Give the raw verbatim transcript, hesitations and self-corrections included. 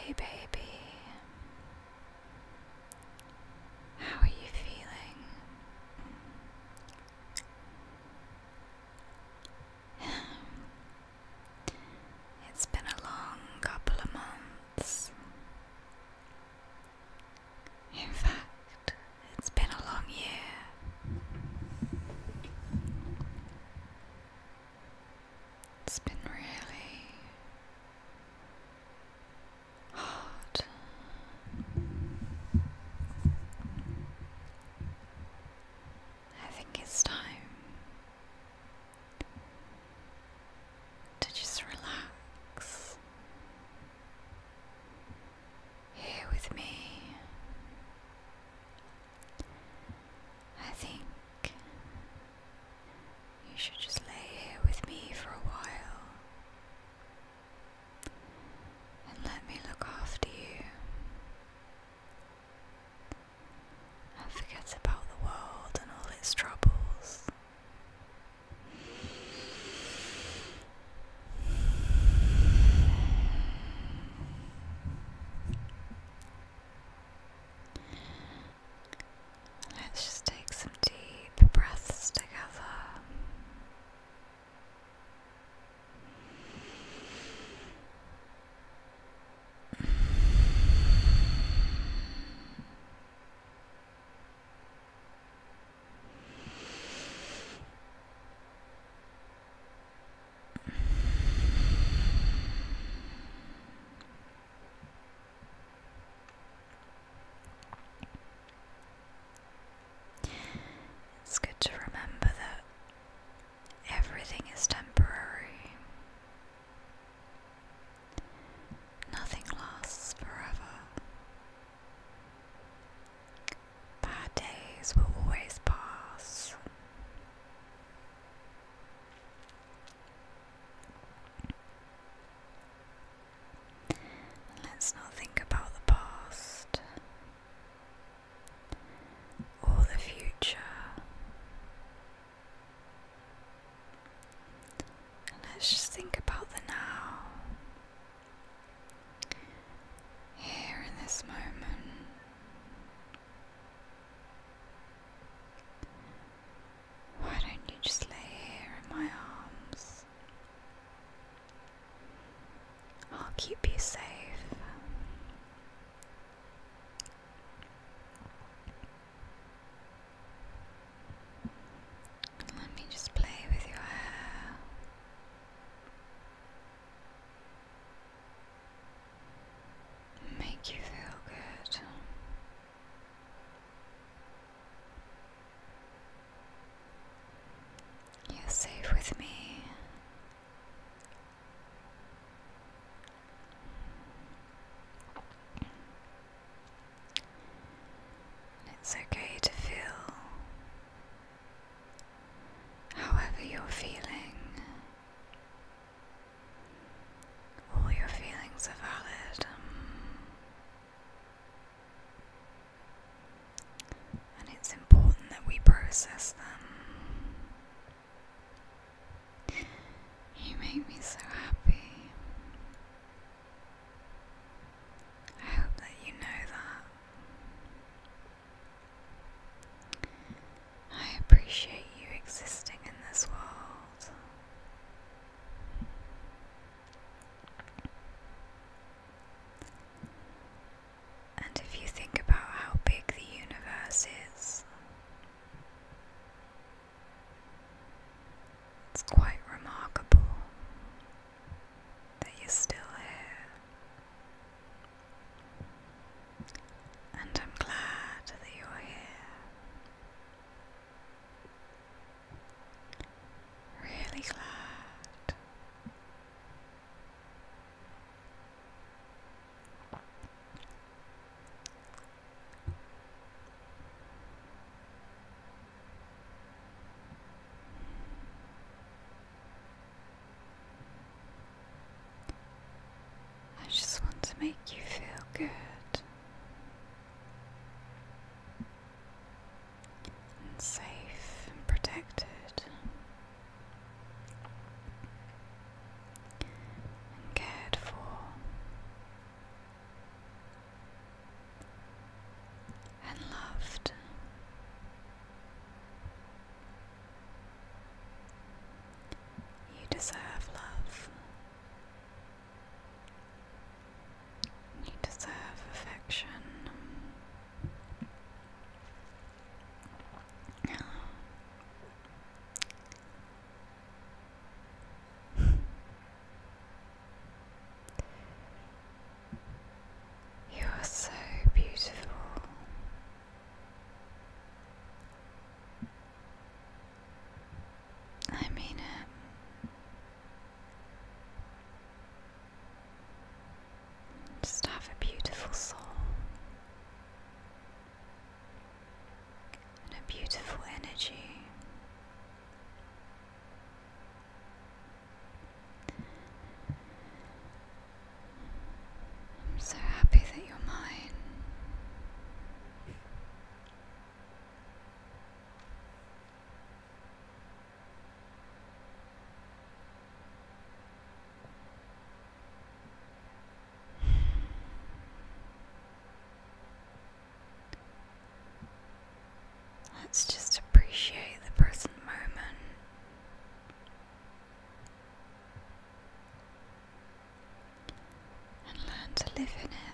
Hey baby, how are you feeling? It's been a long couple of months. In fact, it's been a long year. It's been really hard. I think it's time to just relax here with me. I think you should just lay here with me for a while and let me look after you and forget about the world and all its troubles. Let's just take some deep breaths together. It's good to remember that everything is temporary. Nothing lasts forever. Bad days will always pass. Let's not think about the past or the future. Let's just think about the now, here in this moment. Why don't you just lay here in my arms? I'll keep you safe. Let me just play with your hair. Make you feel good. You're safe with me. beautiful soul and a beautiful energy. I'm so happy that you're mine. Let's just appreciate the present moment. And learn to live in it.